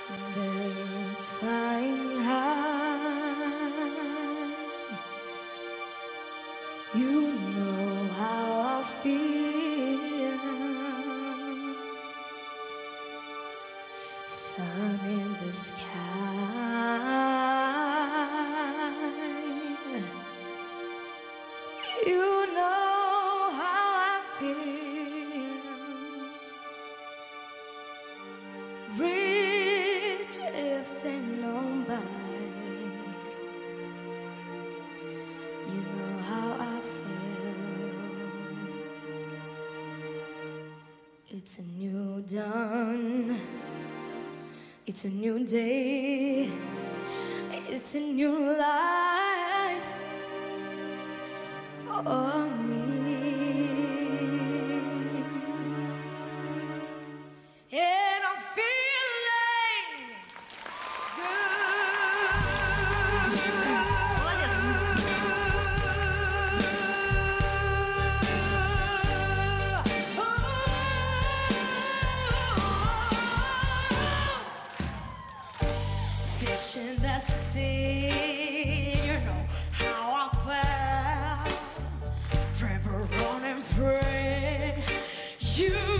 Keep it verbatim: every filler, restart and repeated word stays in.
Birds flying high, you know how I feel. Sun in the sky, you know how I feel. Drifting on by, you know how I feel. It's a new dawn, it's a new day, it's a new life for me. And I'm feeling fish in the sea, you know how I felt. River running free, you